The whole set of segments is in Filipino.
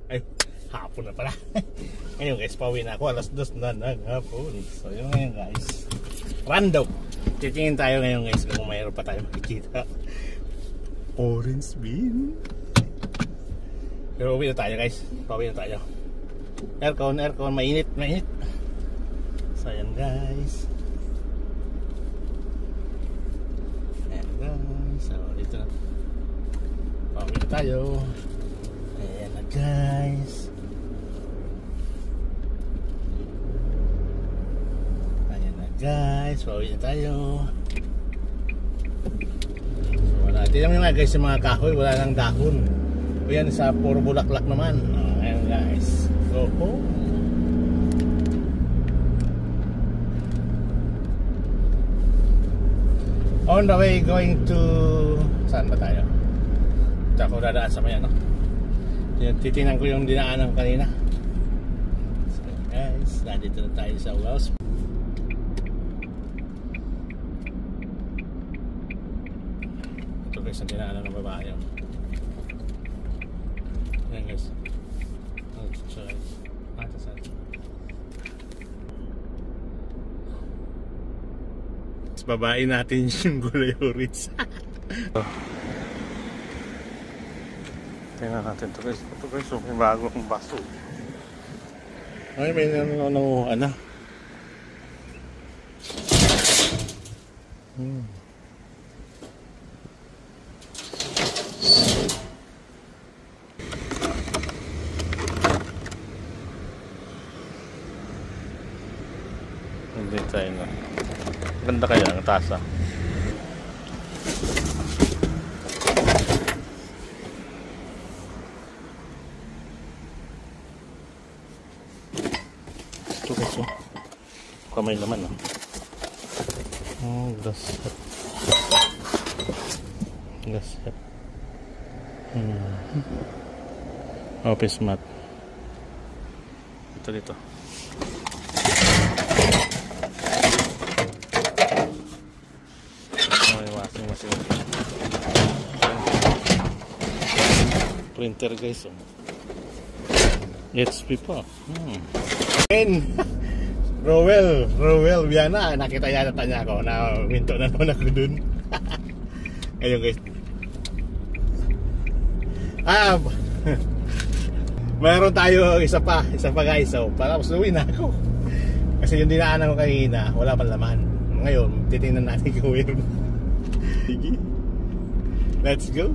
Ay, hapon na pala. Ngayon guys, pauwi na ako. Alas 2 na ng hapon. So yun ngayon guys. Random. Titingin tayo ngayon guys kung mayroon pa tayo makikita. Orange bean. Pero uwi na tayo guys. Pauwi na tayo. Aircon, mainit. So ayan guys. Ayan guys. So dito na. Pauwi na tayo. Ayan na guys. Ayan na guys. Pauwi na tayo. So wala. Tignan mo nga guys yung mga kahoy. Wala nang dahon. O yan sa puro bulaklak naman. Ayan guys. Go home. On the way going to... Saan ba tayo? Ito ako dadaan sa maya, no? Titingnan ko yung dinaanan kanina. So guys, nandito na tayo sa Wells. Ito guys, ang dinaanan ng babae. Ayan guys. Babae natin yung gulay orange. Tingnan natin ito guys. Ito guys, may bagong baso. Ay, may nanguhan na. Hindi tayo na. Ganda kaya ang tasa. Ito guys, kamay naman, gasset. Office mat. Ito dito. Printer guys, HP pa. Rowell Viana, nakita yata niya ako na minto na naman ako dun. Ayun guys. Mayroon tayo isa pa guys. So para masuwi na ako. Kasi yung dinaanan ko kanina, wala pang laman. Ngayon, titingnan natin kung mayroon. Sige. Let's go.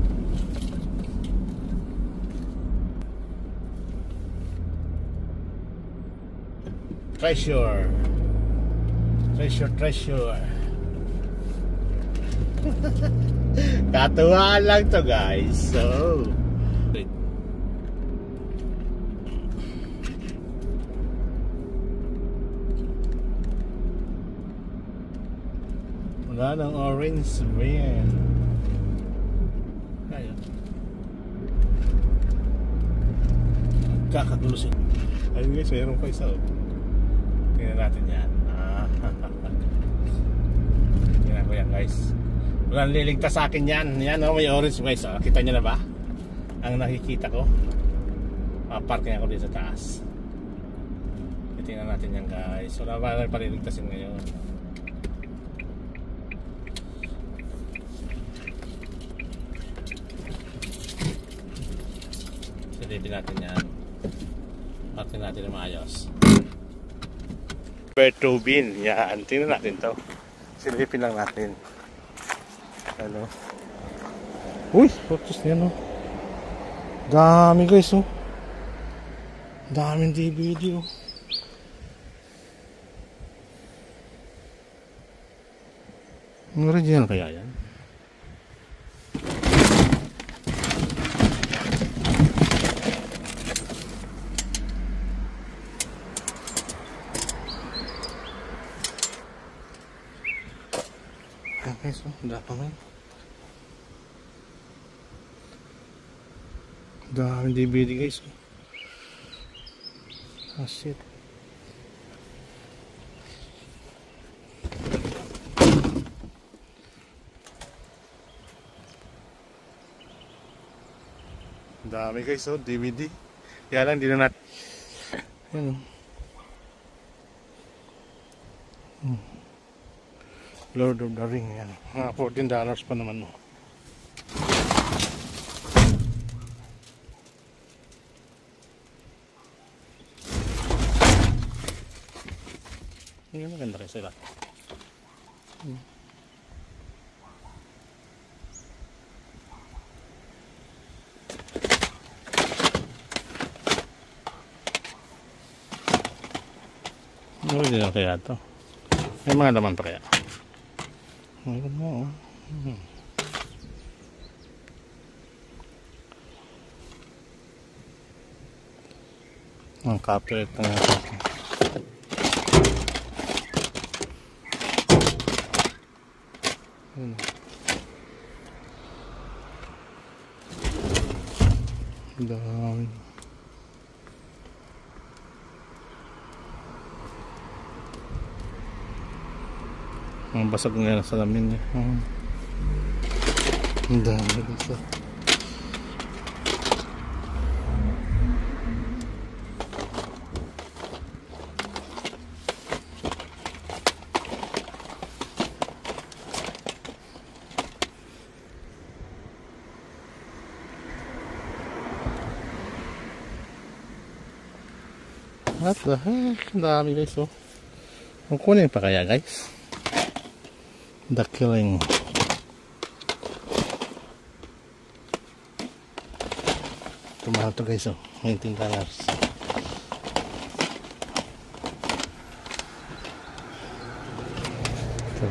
Treasure. Katuwaan lang to guys. So wala ng orange bean. Kaya kakagulusin. Ayun guys, mayroon pa isa. Tingnan natin yan. Tingnan ko yan guys. Walang liligtas sa akin yan. Yan may orange guys. Kita nyo na ba? Ang nakikita ko. Parking ako dito sa taas. Tingnan natin yan guys. Wala ba paliligtasin ngayon? Silipin natin yan. Parking natin yung maayos. Puerto Bean, yan. Tingnan natin to. Silipin lang natin. Ano? Uy, photos niya no. Dami guys oh. Daming DVD oh. Ang original kaya yan? Guys, daming DVD guys. Shit. Dami guys, oh, DVD. Kaya lang, di na natin. Yan. Lord of the Ring. Yan. Mga $14 pa naman. Hindi maganda rin sila. Hindi lang kaya ito. May mga laman pa kaya. Ayun mo. Ang copyright na nga. Dami. Ang basag nga na salamin niya. Ang dami dito. What the heck? Ang dami guys, oh. Ang kunin pa kaya guys? The Killing. Tumahal to guys, oh. $19. Ito.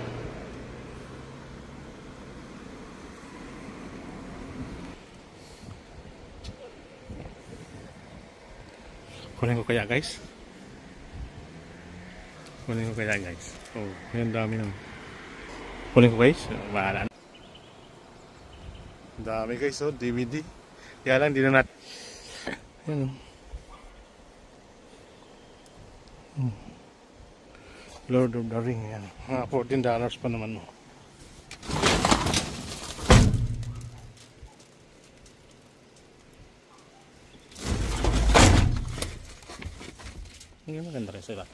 Kunin ko kaya guys? Kunin ko kaya guys? Oh, yan dami nun. Kunin ko guys? Bahala na. Dami guys, oh, DVD. Kaya lang, di na natin. Yan. Lord of the Ring. Yan. Mga $14 pa naman. Hindi maganda rin sila.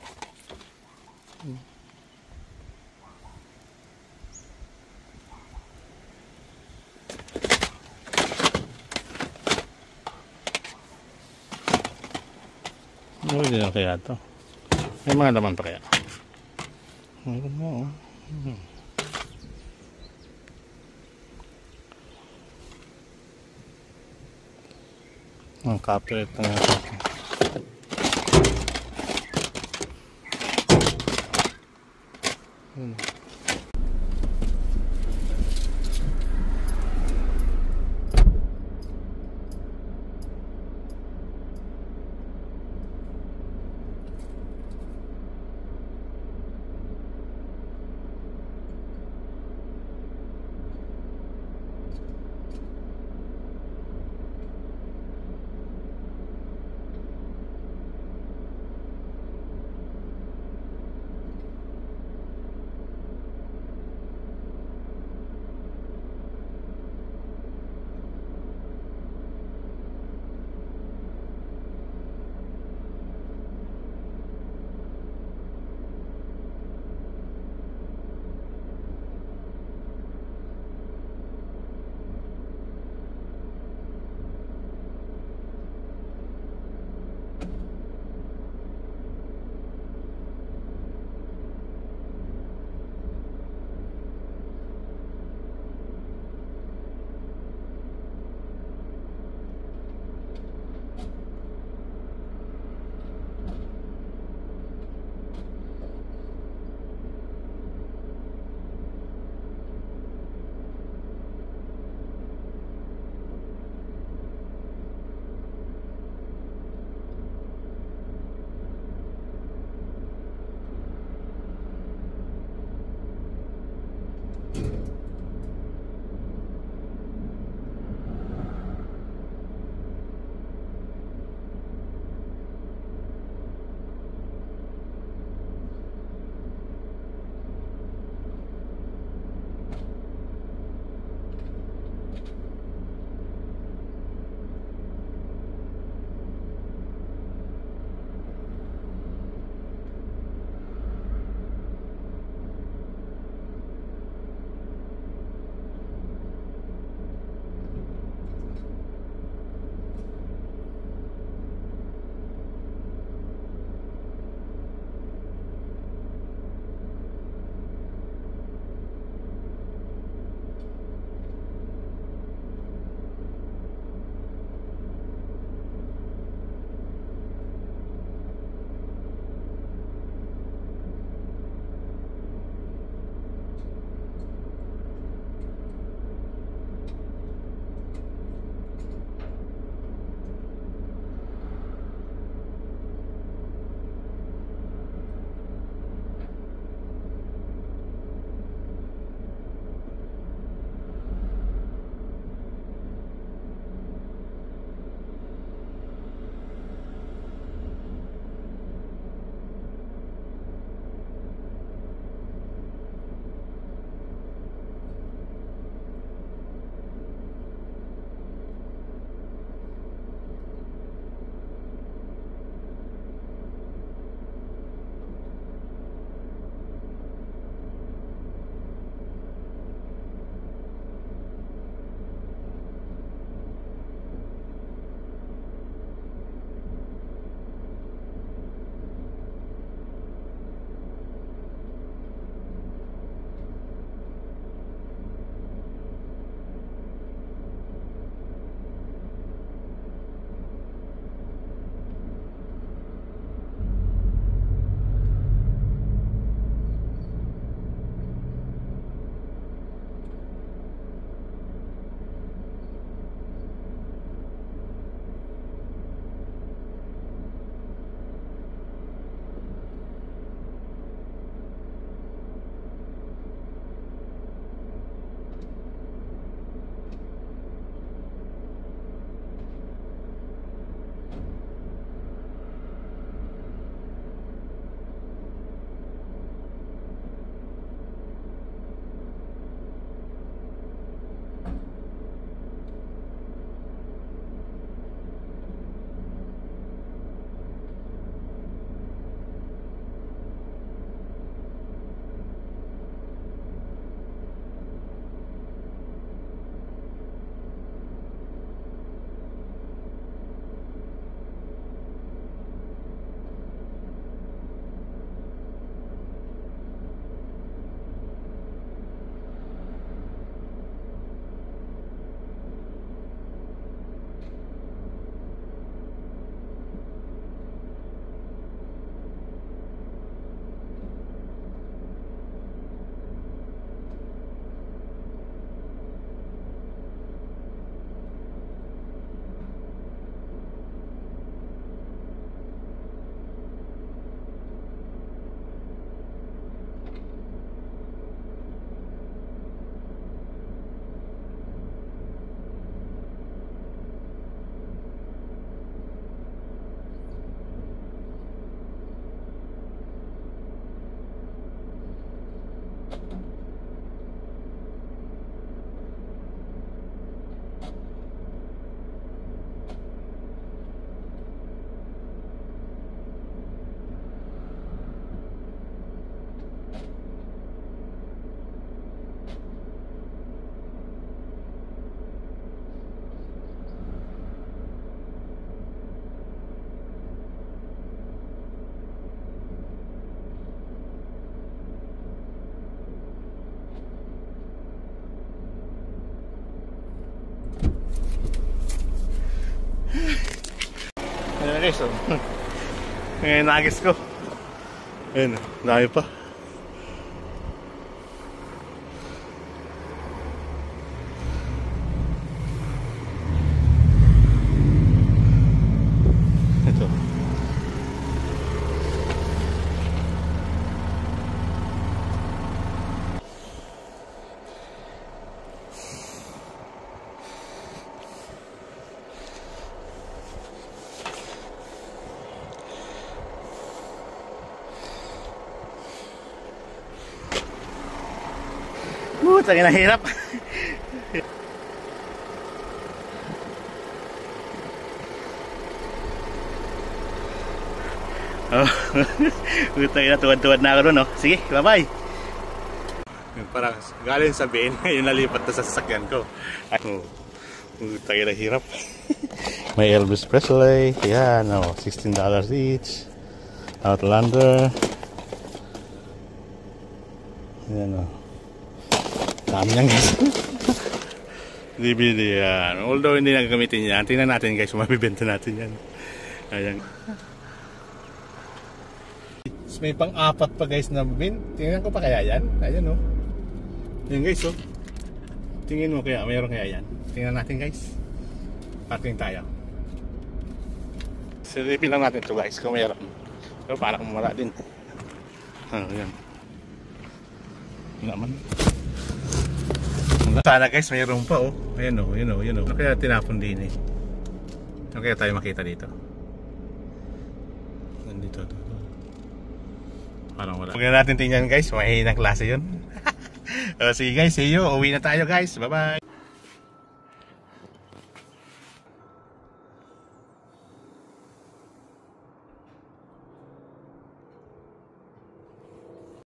Hindi lang kaya ito. May mga laman pa kaya. Ayun mo. Ang copyright na nga. Ayan guys, oh. Ngayon nagis ko. Ayan, dami pa. Ito. Tangin na hirap. Oh, tangin na, tuwad-tuwad na ako doon, oh. Sige, bye-bye. Parang galing sabihin, yung nalipat na sa sasakyan ko. Oh, tangin na hirap. May Elvis Presley, yan, oh, $16 each. Outlander. Yan, oh. Dami yan guys. DVD yan. Although hindi na gagamitin yan, tingnan natin guys, mabibenta natin yan. Ayan. May pang-apat pa guys na bin. Tingnan ko pa kaya yan. Ayan, oh. Ayan guys, oh. Tingin mo kaya, mayroon kaya yan. Tingnan natin guys. Parking tayo. Silipin lang natin ito guys kung mayroon. So parang mawala din. Ayan. Wala man. Sana guys, mayroon pa, oh. Ayan, oh, yun, oh, yun, oh. Ano kaya tinapon din eh? Ano kaya tayo makita dito? Nandito, ito. Parang wala. Huwag na natin tingnan guys, mahihinang klase yun. Sige guys, see you. Uwi na tayo guys. Bye bye.